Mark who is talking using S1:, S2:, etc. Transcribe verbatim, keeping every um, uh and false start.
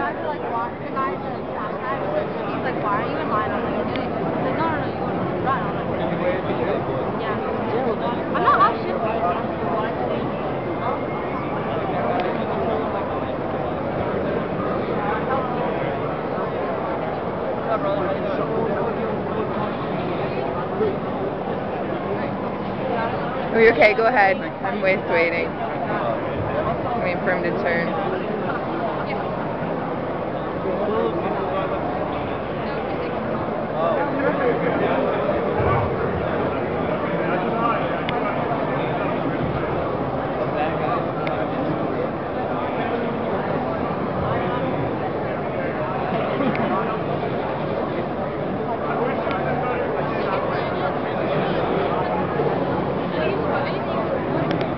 S1: guy who like watched the guy who like watched that. He's like, why are you even lying? I'm like, I'm doing it. He's like, no, no, no, you're going to run. I'm like, yeah. I'm not off shift.
S2: Are you okay? Go ahead. I'm waist waiting. I'm waiting for him to turn.